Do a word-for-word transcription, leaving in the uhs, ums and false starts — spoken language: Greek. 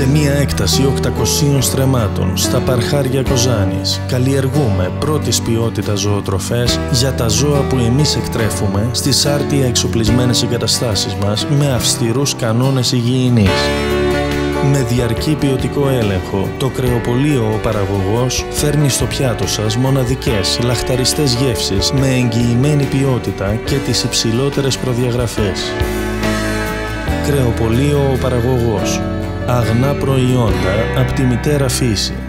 Σε μία έκταση οκτακοσίων στρεμμάτων στα Παρχάρια Κοζάνης καλλιεργούμε πρώτης ποιότητας ζωοτροφές για τα ζώα που εμείς εκτρέφουμε στις άρτια εξοπλισμένες εγκαταστάσεις μας με αυστηρούς κανόνες υγιεινής. Με διαρκή ποιοτικό έλεγχο, το κρεοπωλείο ο παραγωγός φέρνει στο πιάτο σας μοναδικές λαχταριστές γεύσεις με εγγυημένη ποιότητα και τις υψηλότερες προδιαγραφές. Κρεοπωλείο ο παραγωγός. Αγνά προϊόντα από τη μητέρα φύση.